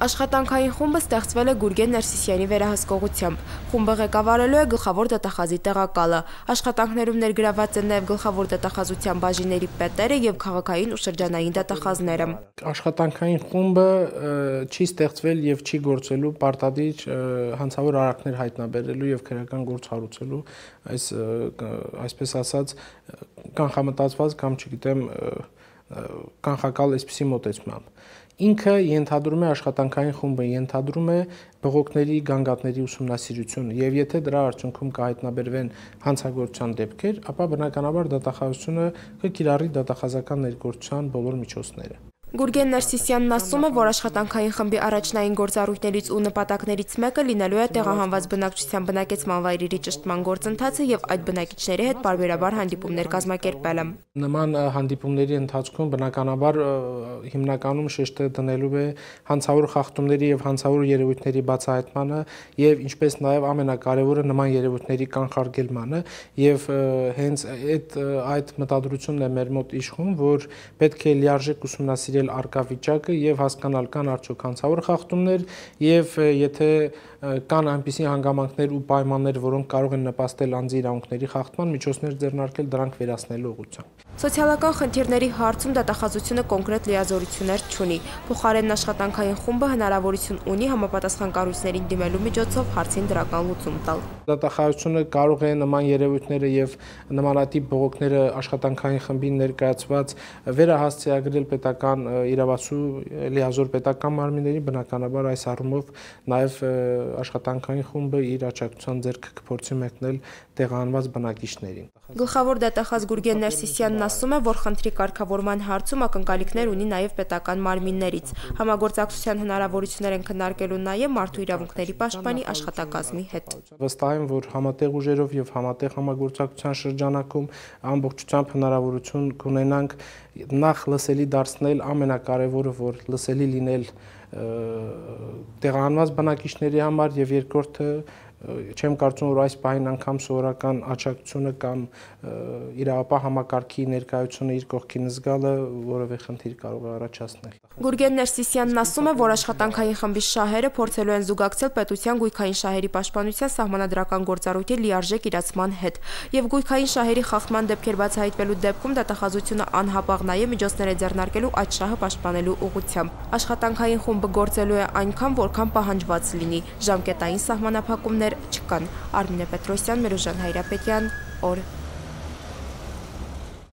Աշխատանքային խումբը ստեղծվել է Գուրգեն Ներսիսյանի վերահսկողությամբ։ Խումբը ղեկավարելու է գլխավոր դատախազի տեղակալը։ Աշխատանքներում ներգրաված են նաև գլխավոր դատախազության բաժինների պետերը եւ քաղաքային ու շրջանային դատախազները։ Աշխատանքային խումբը չի ստեղծվել եւ չի գործելու պարտադիր հանցավոր արարքներ հայտնաբերելու եւ քրեական գործ հարուցելու, այսպես ասած, կանխամտածված կամ չգիտեմ կանխակալ այսպիսի մոտեցմամբ։ Ինքը ենթադրում է աշխատանքային խումբը ենթադրում է բողոքների, գանգատների ուսումնասիրություն եւ եթե դրա արդյունքում կհայտնաբերվեն հանցագործության դեպքեր, ապա բնականաբար դատախազությունը կկիրառի դատախազական ներգործության բոլոր միջոցները։ Գուրգեն Ներսիսյանն ասում է, որ աշխատանքային խմբի առաջնային գործառույթներից ու նպատակներից մեկը լինելու է տեղահանված բնակչության բնակեցման վայրերի ճշտման գործընթացը եւ այդ բնակիչների հետ պարբերաբար հանդիպումներ կազմակերպելը։ Նման հանդիպումների ընթացքում բնականաբար հիմնականում շեշտը դնելու է հանցավոր խախտումների եւ հանցավոր երևույթների բացահայտմանը եւ ինչպես նաեւ ամենակարևորը նման երևույթների կանխարգելմանը եւ հենց այդ մտադրությունն է մեր մոտ իշխում, որ պետք է լիարժեք ուսումնասիրել արկա վիճակը եւ հասկանալ կան արդյոք հանցավոր խախտումներ եւ եթե կան այնպիսի հանգամանքներ ու պայմաններ, որոնք կարող են նպաստել անձի իրավունքների խախտման, միջոցներ ձեռնարկել դրանք վերացնելու ուղղությամբ։ Սոցիալական խնդիրների հարցում դատախազությունը կոնկրետ լիազորություններ չունի։ Փոխարենն աշխատանքային խումբը հնարավորություն ունի համապատասխան կառույցներին դիմելու միջոցով հարցին դրական լուծում տալ։ Դատախազությունը կարող է նման երևույթները եւ նմանատիպ բողոքները աշխատանքային խմբին ներկայացված վերահասցեագրել պետական իրավասու լիազոր պետական մարմինների, բնականաբար այս առումով նաեւ աշխատանքային խումբը իր աջակցության ձեռքը կփորձի մեկնել տեղահանված բնակիչներին։ Գլխավոր դատախազ Գուրգեն Ներսիսյանն ասում է, որ խնդրի կարգավորման հարցում ակնկալիքներ ունի նաև պետական մարմիններից։ Համագործակցության հնարավորություններ են քննարկելու նաև մարդու իրավունքների պաշտպանի աշխատակազմի հետ։ Վստահ եմ, որ համատեղ ուժերով եւ համատեղ համագործակցության շրջանակում ամբողջությամբ հնարավորություն կունենանք նախ լսելի դարձնել ամենակարևորը, որ լսելի լինել տեղահանված բնակիչների համար եւ երկրորդը չեմ կարծում, որ այս պահին անգամ սովորական աջակցությունը կամ իրավապահ համակարգի ներկայությունը իր կողքին զգալը որևէ խնդիր կարող է առաջացնել։ Գուրգեն Ներսիսյանն ասում է, որ աշխատանքային խմբի շահերը փորձելու են զուգակցել պետության գույքային շահերի պաշտպանության սահմանադրական գործառույթի լիարժեք իրացման հետ եւ գույքային շահերի խախտման դեպքեր բացահայտվելու դեպքում դատախազությունը անհապաղ նաեւ միջոցներ է ձեռնարկելու այդ շահը պաշտպանելու ուղղությամբ։ Աշխատանքային խումբը գործելու է այնքան, որքան պահանջված լինի։ Ժամկետային սահմանափակումներ չկան։ Արմինե Պետրոսյան, Մերուժան Հայրապետյան, օր